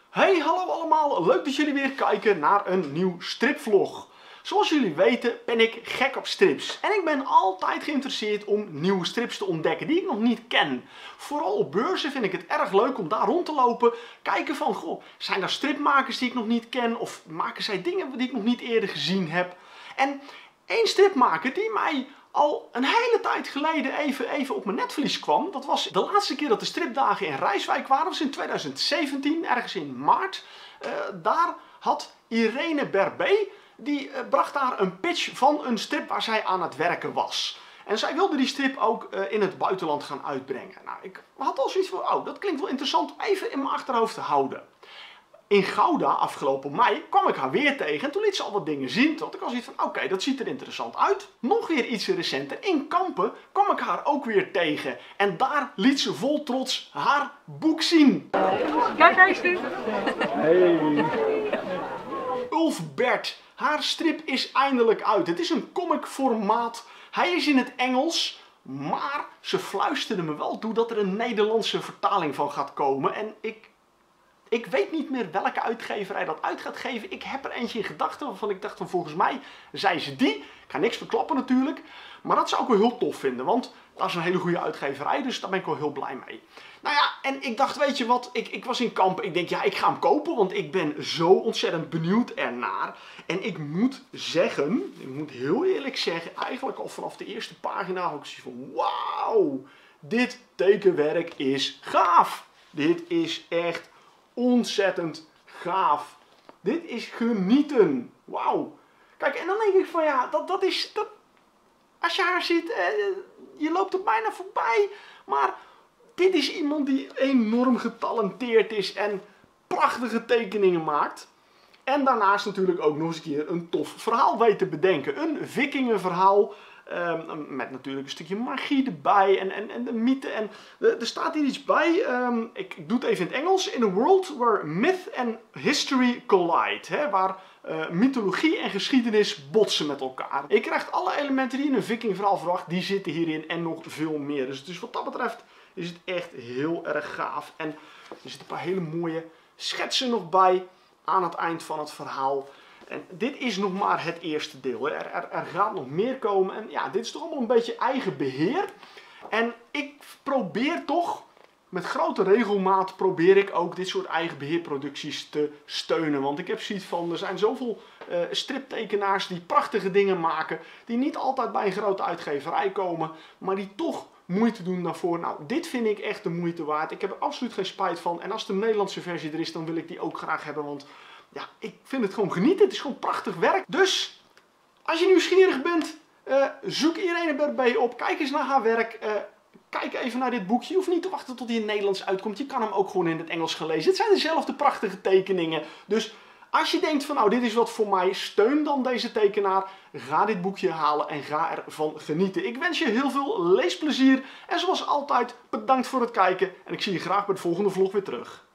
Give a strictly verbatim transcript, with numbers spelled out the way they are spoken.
Hey, hallo allemaal. Leuk dat jullie weer kijken naar een nieuw stripvlog. Zoals jullie weten ben ik gek op strips. En ik ben altijd geïnteresseerd om nieuwe strips te ontdekken die ik nog niet ken. Vooral op beurzen vind ik het erg leuk om daar rond te lopen. Kijken van, goh, zijn er stripmakers die ik nog niet ken? Of maken zij dingen die ik nog niet eerder gezien heb? En één stripmaker die mij al een hele tijd geleden even, even op mijn netvlies kwam. Dat was de laatste keer dat de stripdagen in Rijswijk waren. Dat was in twintig zeventien, ergens in maart. Uh, daar had Irene Berbé, die uh, bracht daar een pitch van een strip waar zij aan het werken was. En zij wilde die strip ook uh, in het buitenland gaan uitbrengen. Nou, ik had al zoiets van, oh, dat klinkt wel interessant, even in mijn achterhoofd te houden. In Gouda, afgelopen mei, kwam ik haar weer tegen en toen liet ze al wat dingen zien. Toen had ik al zoiets van, oké, okay, dat ziet er interessant uit. Nog weer iets recenter, in Kampen, kwam ik haar ook weer tegen. En daar liet ze vol trots haar boek zien. Kijk eens nu. Hey. Ulfbert, haar strip is eindelijk uit. Het is een comic formaat. Hij is in het Engels. Maar ze fluisterde me wel toe dat er een Nederlandse vertaling van gaat komen. En ik... Ik weet niet meer welke uitgeverij dat uit gaat geven. Ik heb er eentje in gedachten waarvan ik dacht van volgens mij zei ze die. Ik ga niks verklappen natuurlijk. Maar dat zou ik wel heel tof vinden. Want dat is een hele goede uitgeverij. Dus daar ben ik wel heel blij mee. Nou ja, en ik dacht weet je wat. Ik, ik was in Kampen. Ik denk ja ik ga hem kopen. Want ik ben zo ontzettend benieuwd ernaar. En ik moet zeggen. Ik moet heel eerlijk zeggen. Eigenlijk al vanaf de eerste pagina had ik zoiets van wauw. Dit tekenwerk is gaaf. Dit is echt ontzettend gaaf. Dit is genieten. Wauw. Kijk, en dan denk ik van ja, dat, dat is... Dat, als je haar ziet, eh, je loopt er bijna voorbij. Maar dit is iemand die enorm getalenteerd is en prachtige tekeningen maakt. En daarnaast natuurlijk ook nog eens een keer een tof verhaal weet te bedenken. Een vikingenverhaal. Um, met natuurlijk een stukje magie erbij en, en, en de mythe. En uh, er staat hier iets bij, um, ik, ik doe het even in het Engels. In a world where myth and history collide. Hè, waar uh, mythologie en geschiedenis botsen met elkaar. Je krijgt alle elementen die in een vikingverhaal verwacht, die zitten hierin en nog veel meer. Dus, dus wat dat betreft is het echt heel erg gaaf. En er zitten een paar hele mooie schetsen nog bij aan het eind van het verhaal. En dit is nog maar het eerste deel. Er, er, er gaat nog meer komen. En ja, dit is toch allemaal een beetje eigen beheer. En ik probeer toch, met grote regelmaat, probeer ik ook dit soort eigen beheerproducties te steunen. Want ik heb zoiets van, er zijn zoveel uh, striptekenaars die prachtige dingen maken. Die niet altijd bij een grote uitgeverij komen. Maar die toch moeite doen daarvoor. Nou, dit vind ik echt de moeite waard. Ik heb er absoluut geen spijt van. En als de Nederlandse versie er is, dan wil ik die ook graag hebben. Want ja, ik vind het gewoon genieten. Het is gewoon prachtig werk. Dus, als je nieuwsgierig bent, uh, zoek Irene Berbé op. Kijk eens naar haar werk. Uh, kijk even naar dit boekje. Je hoeft niet te wachten tot hij in het Nederlands uitkomt. Je kan hem ook gewoon in het Engels gaan lezen. Het zijn dezelfde prachtige tekeningen. Dus als je denkt van nou, dit is wat voor mij, steun dan deze tekenaar. Ga dit boekje halen en ga ervan genieten. Ik wens je heel veel leesplezier. En zoals altijd, bedankt voor het kijken. En ik zie je graag bij de volgende vlog weer terug.